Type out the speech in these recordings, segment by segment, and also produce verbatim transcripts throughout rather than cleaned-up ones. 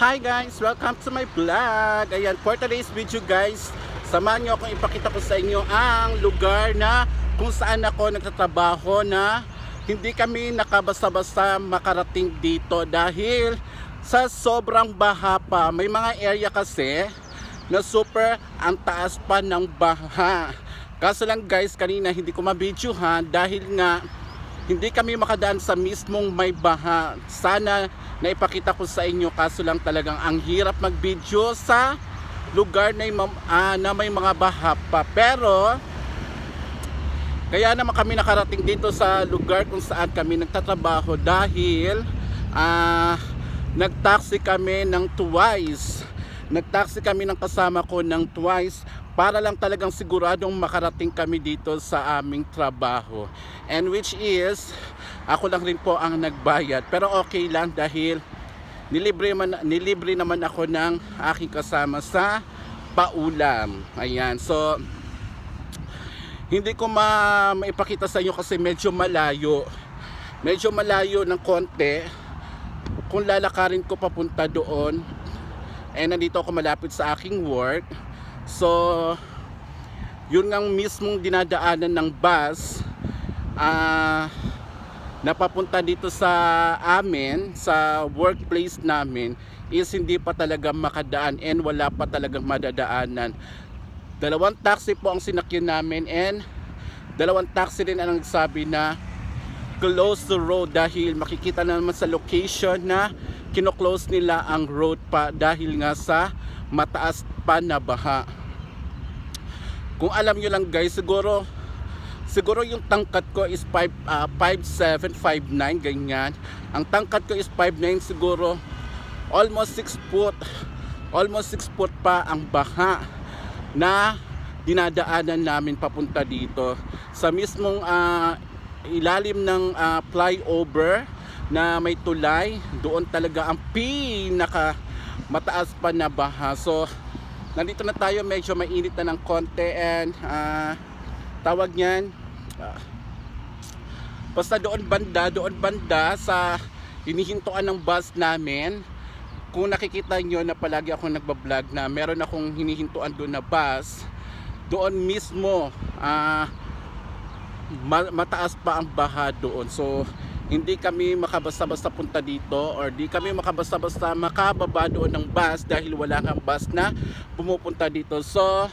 Hi guys! Welcome to my vlog! Ayan, for today's video guys, samahan nyo akong ipakita ko sa inyo ang lugar na kung saan ako nagtatrabaho na hindi kami nakabasta-basta makarating dito dahil sa sobrang baha pa. May mga area kasi na super ang taas pa ng baha. Kaso lang guys, kanina hindi ko mabidyohan dahil nga hindi kami makadaan sa mismong may baha. Sana naipakita ko sa inyo, kaso lang talagang ang hirap mag-video sa lugar na, uh, na may mga baha pa. Pero kaya naman kami nakarating dito sa lugar kung saan kami nagtatrabaho dahil uh, nagtaxi kami ng twice. Nagtaxi kami ng kasama ko ng twice para lang talagang siguradong makarating kami dito sa aming trabaho. And which is, ako lang rin po ang nagbayad. Pero okay lang dahil nilibre, man, nilibre naman ako ng aking kasama sa paulam. Ayan, so hindi ko ma maipakita sa inyo kasi medyo malayo. Medyo malayo ng konti kung lalakarin ko papunta doon. And nandito ako malapit sa aking work. So yun ngang mismong dinadaanan ng bus uh, napapunta dito sa amin, sa workplace namin, is hindi pa talaga makadaan and wala pa talagang madadaanan. Dalawang taxi po ang sinakyan namin and dalawang taxi rin ang nagsabi na close the road dahil makikita na naman sa location na kino-close nila ang road pa dahil nga sa mataas pa na baha. Kung alam nyo lang guys, siguro siguro yung tangkad ko is five seven, five nine ganyan. Ang tangkad ko is five nine, siguro almost six foot. Almost six foot pa ang baha na dinadaanan namin papunta dito sa mismong uh, ilalim ng uh, flyover na may tulay. Doon talaga ang pinaka mataas pa na baha. So nandito na tayo, medyo mainit na ng konti and uh, tawag niyan uh, basta doon banda doon banda sa hinihintuan ng bus namin. Kung nakikita nyo na palagi ako nagbablog na meron akong hinihintuan doon na bus, doon mismo uh, mataas pa ang baha doon. So hindi kami makabasta-basta punta dito or di kami makabasta-basta makababa doon ng bus dahil wala kang bus na pumupunta dito. So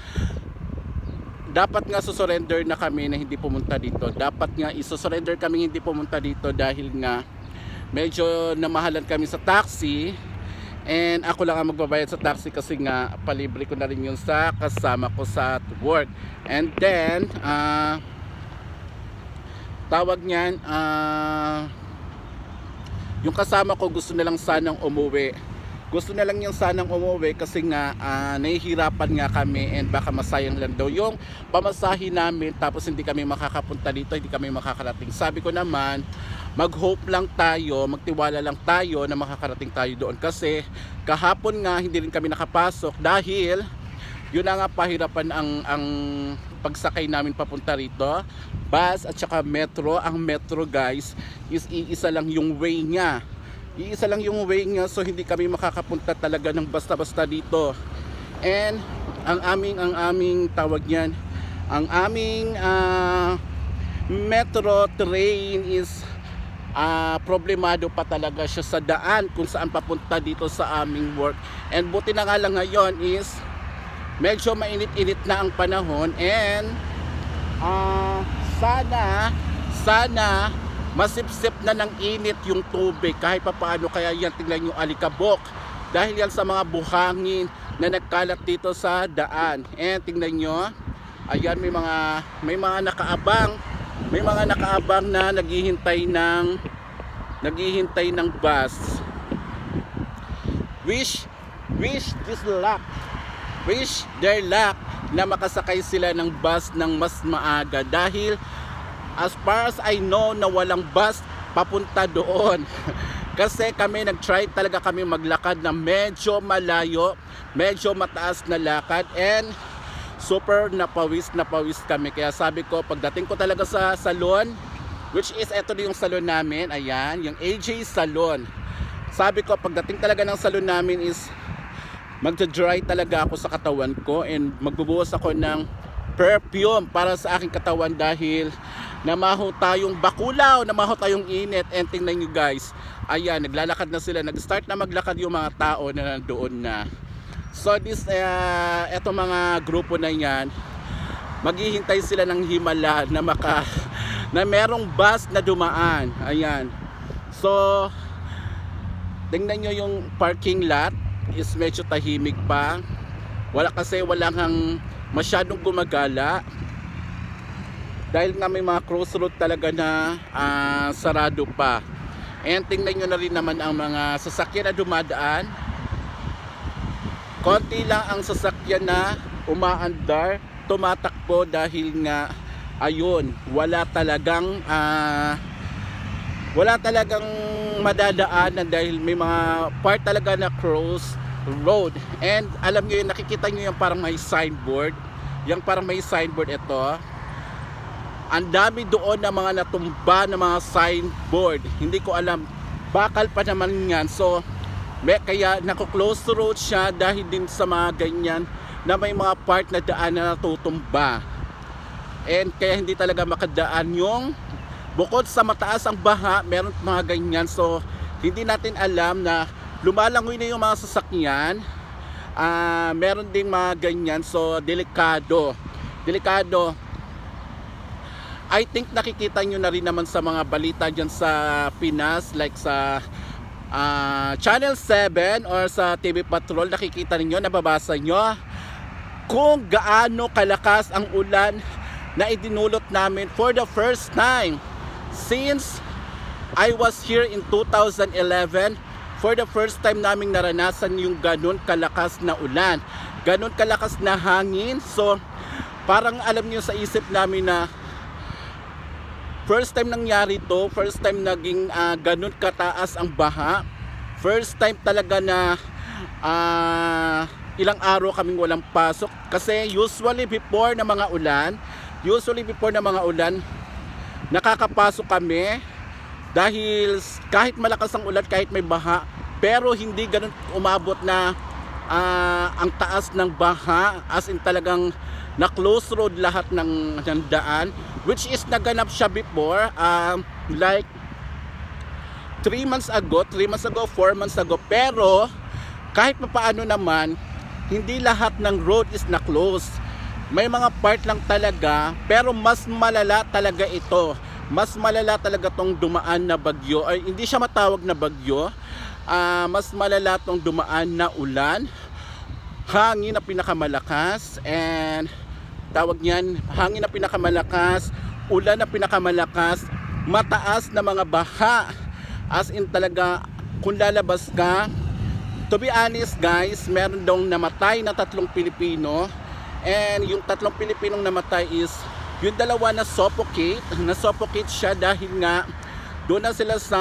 dapat nga susurrender na kami na hindi pumunta dito. Dapat nga isusurrender kami hindi pumunta dito dahil nga medyo namahalan kami sa taxi and ako lang ang magbabayad sa taxi kasi nga palibre ko na rin yun sa kasama ko sa work. And then uh, tawag niyan, uh, yung kasama ko gusto na lang sanang umuwi. Gusto na lang yung sanang umuwi kasi nga uh, nahihirapan nga kami and baka masayang lang daw yung pamasahe namin tapos hindi kami makakapunta dito, hindi kami makakarating. Sabi ko naman, mag-hope lang tayo, magtiwala lang tayo na makakarating tayo doon kasi kahapon nga hindi rin kami nakapasok dahil yun na nga pahirapan ang, ang pagsakay namin papunta rito. Bus at saka metro. Ang metro guys is iisa lang yung way niya. Iisa lang yung way niya, so hindi kami makakapunta talaga ng basta-basta dito. And ang aming ang aming tawag niyan, ang aming uh, metro train is uh, problemado pa talaga siya sa daan kung saan papunta dito sa aming work. And buti na nga lang ngayon is medyo mainit-init na ang panahon and uh, sana sana masipsip na ng init yung tubig kahit pa paano. Kaya yan, tingnan yung alikabok dahil yan sa mga buhangin na nagkalat dito sa daan. And tingnan nyo, ayan, may mga may mga nakaabang may mga nakaabang na naghihintay ng naghihintay ng bus. Wish wish this luck wish their luck na makasakay sila ng bus ng mas maaga dahil as far as I know na walang bus papunta doon. Kasi kami nag-try talaga kami maglakad na medyo malayo, medyo mataas na lakad and super napawis napawis kami. Kaya sabi ko pagdating ko talaga sa salon, which is eto yung salon namin, ayan, yung A J Salon. sabi ko pagdating talaga ng salon namin is magja-dry talaga ako sa katawan ko and magbubuhos ako ng perfume para sa aking katawan dahil namaho tayong bakulaw, namaho tayong init. And tingnan nyo guys, ayan, naglalakad na sila, nag-start na maglakad yung mga tao na nandoon na. So this, uh, eto mga grupo na yan, maghihintay sila ng himala na maka, na merong bus na dumaan. Ayan, so tingnan nyo yung parking lot is medyo tahimik pa, wala kasi wala kang masyadong gumagala dahil nga may mga crossroad talaga na uh, sarado pa. And tingnan nyo na rin naman ang mga sasakyan na dumadaan, konti lang ang sasakyan na umaandar, tumatakbo dahil nga ayun, wala talagang uh, wala talagang madadaanan dahil may mga part talaga na cross road. And alam nyo yun, nakikita nyo yung parang may signboard, yung parang may signboard ito, ang dami doon na mga natumba na mga signboard, hindi ko alam, bakal pa naman yan. So may, kaya nako-close road siya dahil din sa mga ganyan na may mga part na daan na natutumba, and kaya hindi talaga makadaan yung, bukod sa mataas ang baha, meron mga ganyan. So hindi natin alam na lumalangoy na yung mga sasakyan, uh, meron ding mga ganyan. So delikado, delikado. I think nakikita nyo na rin naman sa mga balita dyan sa Pinas, like sa uh, Channel seven or sa T V Patrol, nakikita ninyo, nababasa nyo kung gaano kalakas ang ulan na idinulot namin for the first time since I was here in two thousand eleven. For the first time naming naranasan yung ganun kalakas na ulan, ganun kalakas na hangin. So parang alam niyo, sa isip namin na first time nangyari to, first time naging uh, ganun kataas ang baha, first time talaga na uh, ilang araw kaming walang pasok. Kasi usually before na mga ulan, usually before na mga ulan, nakakapasok kami dahil kahit malakas ang ulan, kahit may baha, pero hindi ganun umabot na uh, ang taas ng baha, as in talagang na close road lahat ng, ng daan, which is naganap siya before, uh, like three months ago, three months ago, four months ago. Pero kahit papaano naman, hindi lahat ng road is na close. May mga part lang talaga, pero mas malala talaga ito. Mas malala talaga tong dumaan na bagyo, ay hindi siya matawag na bagyo, uh, mas malala tong dumaan na ulan, hangin na pinakamalakas, and tawag niyan, hangin na pinakamalakas, ulan na pinakamalakas, mataas na mga baha, as in talaga kung lalabas ka, to be honest guys, meron daw namatay na tatlong Pilipino, and yung tatlong Pilipinong namatay is yung dalawa na suffocate, na suffocate siya dahil nga doon na sila sa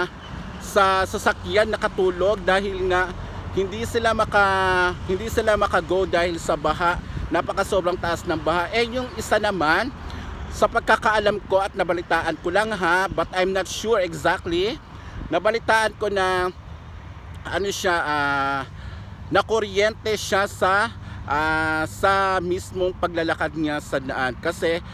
sa sasakyan nakatulog dahil nga hindi sila maka hindi sila makago dahil sa baha, napaka sobrang taas ng baha. Eh yung isa naman, sa pagkakaalam ko at nabalitaan ko lang ha, but I'm not sure exactly, nabalitaan ko na ano siya, uh, na kuryente siya sa Uh, sa mismong paglalakad niya sa daan. Kasi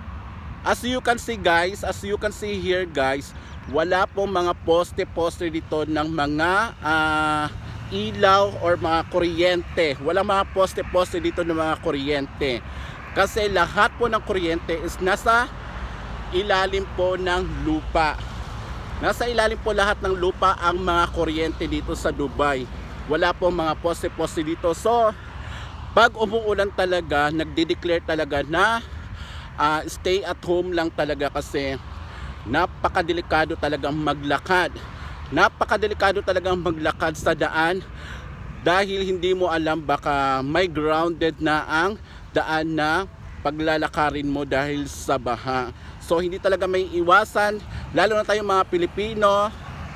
as you can see guys, as you can see here guys, wala pong mga poste-poste dito ng mga uh, ilaw or mga kuryente. Wala mga poste-poste dito ng mga kuryente. Kasi lahat po ng kuryente is nasa ilalim po ng lupa. Nasa ilalim po lahat ng lupa ang mga kuryente dito sa Dubai. Wala pong mga poste-poste dito. So pag umuulan talaga, nagde-declare talaga na uh, stay at home lang talaga kasi napakadelikado talagang maglakad. Napakadelikado talagang maglakad sa daan dahil hindi mo alam, baka may grounded na ang daan na paglalakarin mo dahil sa baha. So hindi talaga may iwasan, lalo na tayong mga Pilipino.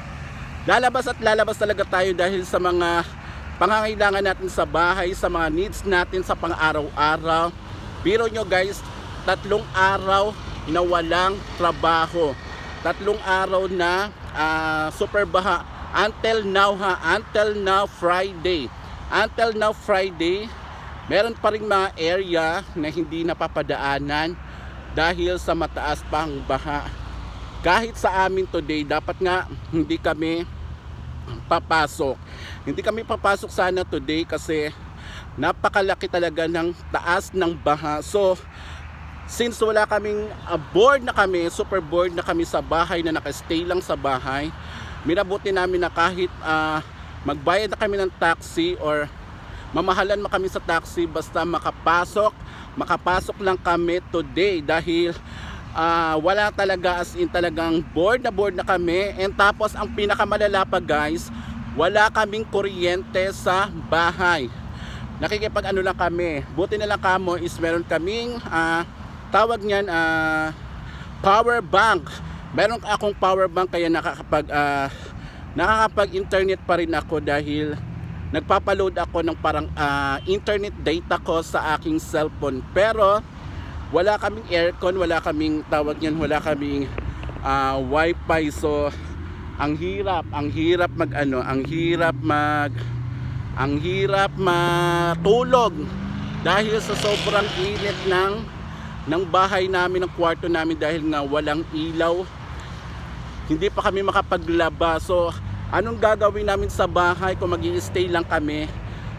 Lalabas at lalabas talaga tayo dahil sa mga pangangailangan natin sa bahay, sa mga needs natin sa pang-araw-araw. Biro nyo guys, tatlong araw na walang trabaho, tatlong araw na uh, super baha, Until now ha, until now Friday. Until now Friday, meron pa ring mga area na hindi napapadaanan dahil sa mataas pang baha. Kahit sa amin today, dapat nga hindi kami papasok. Hindi kami papasok sana today kasi napakalaki talaga ng taas ng baha. So, since wala kaming uh, board na kami, super board na kami sa bahay, na nakastay lang sa bahay, minabuti namin na kahit uh, magbayad na kami ng taxi or mamahalan mo kami sa taxi, basta makapasok, makapasok lang kami today dahil uh, wala talaga, as in talagang board na board na kami. And tapos ang pinakamalala pa guys, wala kaming kuryente sa bahay. Nakikipag ano lang kami, buti na lang kamo is meron kaming uh, tawag niyan uh, power bank. Meron akong power bank kaya nakakapag uh, nakakapag internet pa rin ako dahil nagpapaload ako ng parang uh, internet data ko sa aking cellphone. Pero wala kaming aircon, wala kaming tawag niyan, wala kaming uh, wifi. So ang hirap, ang hirap mag ano, ang hirap mag ang hirap matulog dahil sa sobrang init ng ng bahay namin, ng kwarto namin, dahil nga walang ilaw. Hindi pa kami makapaglaba. So anong gagawin namin sa bahay kung mag-i-stay lang kami?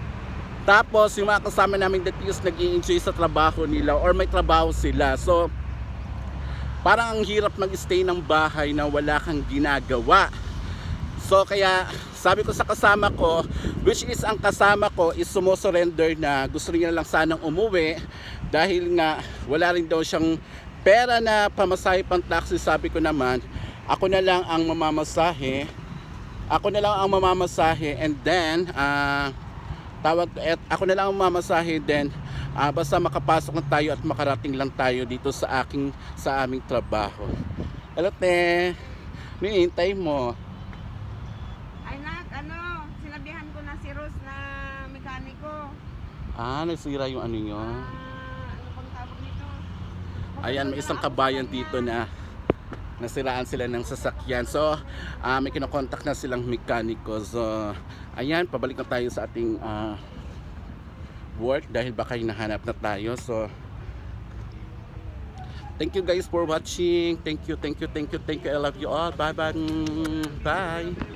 Tapos yung mga kasama namin that is nag-i-enjoy sa trabaho nila or may trabaho sila. So parang ang hirap mag-stay ng bahay na wala kang ginagawa. So kaya sabi ko sa kasama ko, which is ang kasama ko is sumusurrender na gusto niya lang sanang umuwi dahil nga wala rin daw siyang pera na pamasahe pang taxi. Sabi ko naman, ako na lang ang mamamasahe. Ako na lang ang mamamasahe and then uh, tawag et, ako na lang ang mamamasahe then uh, basta makapasok na tayo at makarating lang tayo dito sa aking sa aming trabaho. Hello te, hinihintay mo? Ay nak, ano, sinabihan ko na si Rose na mekaniko. Ah, nasira yung ano nyo. Ah, ano pang tawag nito? Ayan, may isang kabayan dito na nasiraan sila ng sasakyan. So uh, may kinokontak na silang mekaniko. So ayan, pabalik na tayo sa ating uh, work dahil baka hinahanap na tayo. So thank you guys for watching. Thank you, thank you, thank you, thank you. I love you all. Bye bye. Bye.